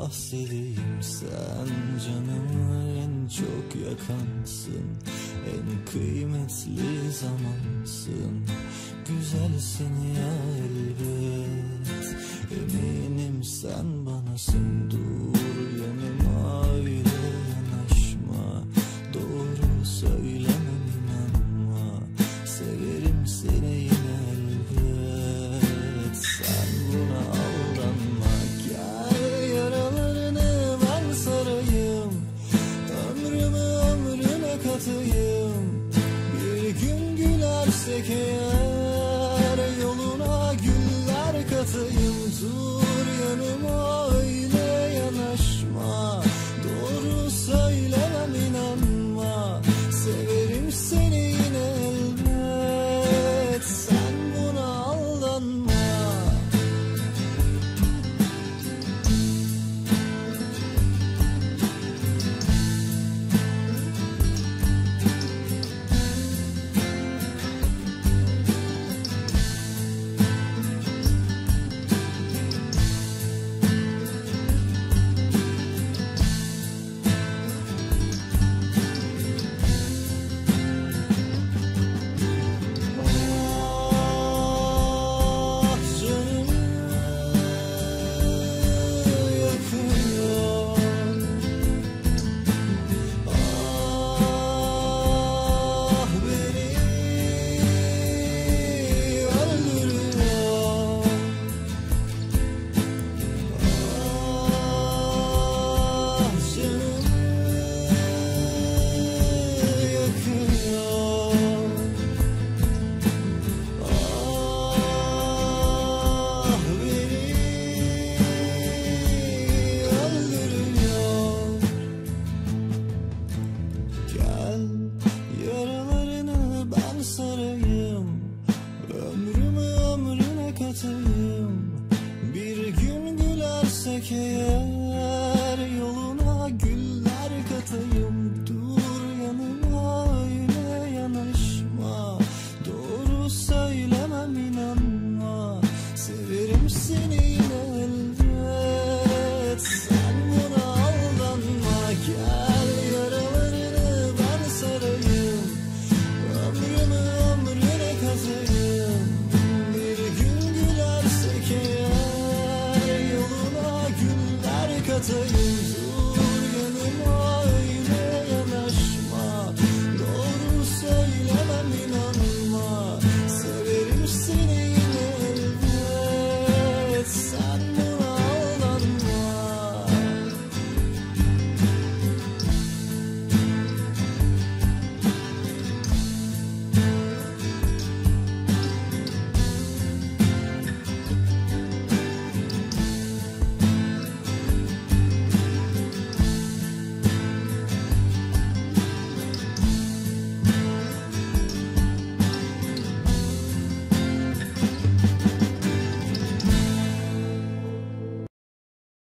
bahsedeyim. Sen canımı en çok yakansın, en kıymetli zamansın. Güzelsin ya elbet, eminim sen banasın. Dur yanıma öyle yanaşma, doğru söylemem inanma. Severim seni yine elbet, sen buna aldanma. Gel yaralarını ben sarayım, ömrüne katayım. Bir gün gülersek eğer, yoluna güller katayım. Dur yanıma öyle yanaşma, doğru söyle